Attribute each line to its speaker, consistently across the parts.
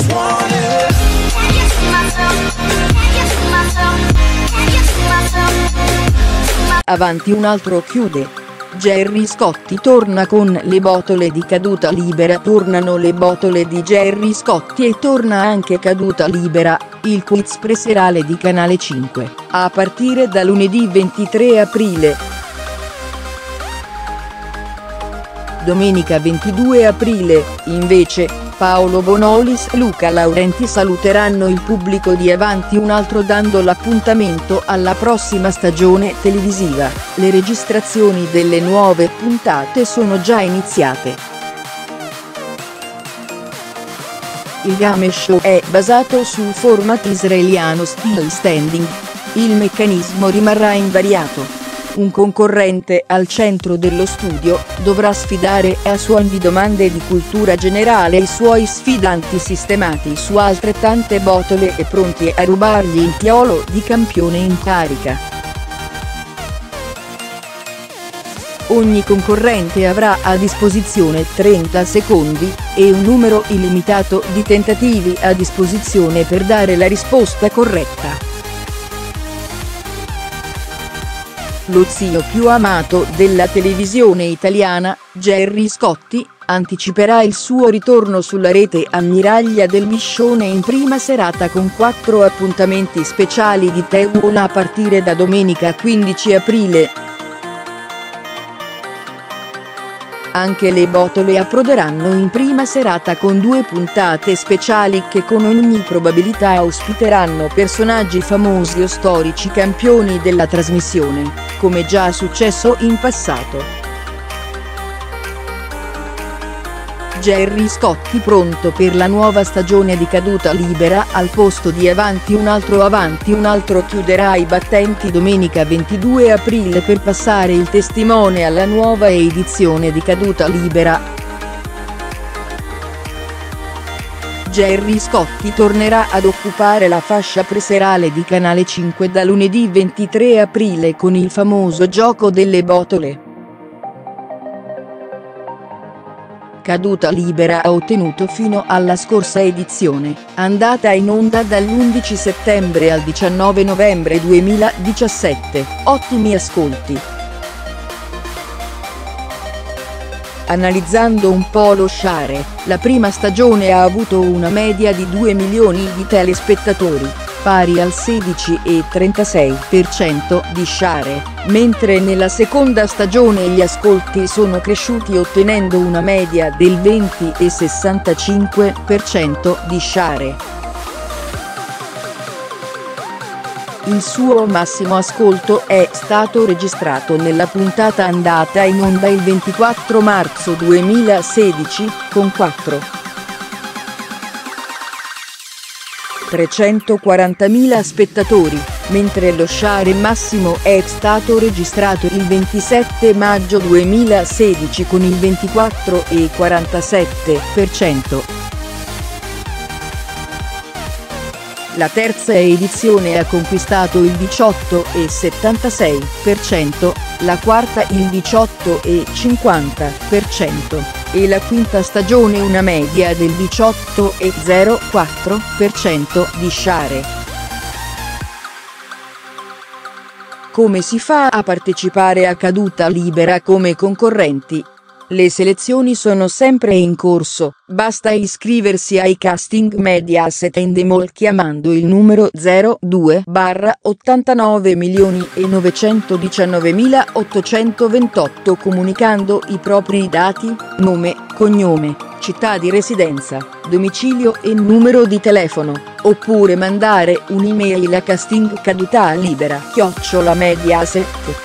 Speaker 1: just want it. Can you see myself? Can you see myself? Can you see myself?
Speaker 2: Avanti un altro chiude. Gerry Scotti torna con le botole di Caduta Libera. Tornano le botole di Gerry Scotti e torna anche Caduta Libera, il quiz preserale di Canale 5, a partire da lunedì 23 aprile. Domenica 22 aprile, invece, Paolo Bonolis e Luca Laurenti saluteranno il pubblico di Avanti un altro dando l'appuntamento alla prossima stagione televisiva. Le registrazioni delle nuove puntate sono già iniziate. Il game show è basato sul format israeliano Still Standing. Il meccanismo rimarrà invariato. Un concorrente al centro dello studio dovrà sfidare a suoni domande di cultura generale i suoi sfidanti sistemati su altrettante botole e pronti a rubargli il titolo di campione in carica. Ogni concorrente avrà a disposizione 30 secondi e un numero illimitato di tentativi a disposizione per dare la risposta corretta. Lo zio più amato della televisione italiana, Gerry Scotti, anticiperà il suo ritorno sulla rete ammiraglia del Biscione in prima serata con 4 appuntamenti speciali di TV a partire da domenica 15 aprile. Anche le botole approderanno in prima serata con 2 puntate speciali che con ogni probabilità ospiteranno personaggi famosi o storici campioni della trasmissione, come già successo in passato. Gerry Scotti pronto per la nuova stagione di Caduta Libera. Al posto di Avanti un altro chiuderà i battenti domenica 22 aprile per passare il testimone alla nuova edizione di Caduta Libera. Gerry Scotti tornerà ad occupare la fascia preserale di Canale 5 da lunedì 23 aprile con il famoso gioco delle botole. Caduta Libera ha ottenuto fino alla scorsa edizione, andata in onda dall'11 settembre al 19 novembre 2017, ottimi ascolti. Analizzando un po' lo share, la prima stagione ha avuto una media di 2 milioni di telespettatori, pari al 16,36% di share, mentre nella seconda stagione gli ascolti sono cresciuti ottenendo una media del 20,65% di share. Il suo massimo ascolto è stato registrato nella puntata andata in onda il 24 marzo 2016, con 340.000 spettatori, mentre lo share massimo è stato registrato il 27 maggio 2016 con il 24,47%. La terza edizione ha conquistato il 18,76%, la quarta il 18,50% e la quinta stagione una media del 18,04% di share. Come si fa a partecipare a Caduta Libera come concorrenti? Le selezioni sono sempre in corso, basta iscriversi ai casting Mediaset Endemol chiamando il numero 02/89.919.828 comunicando i propri dati, nome, cognome, città di residenza, domicilio e numero di telefono, oppure mandare un'email a castingcadutalibera@mediaset.it.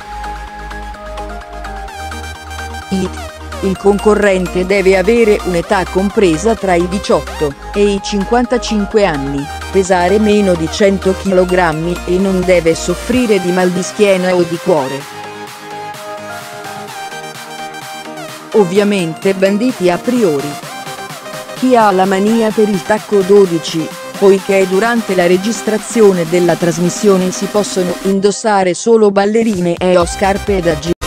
Speaker 2: Il concorrente deve avere un'età compresa tra i 18 e i 55 anni, pesare meno di 100 kg e non deve soffrire di mal di schiena o di cuore. Ovviamente banditi a priori chi ha la mania per il tacco 12, poiché durante la registrazione della trasmissione si possono indossare solo ballerine e o scarpe da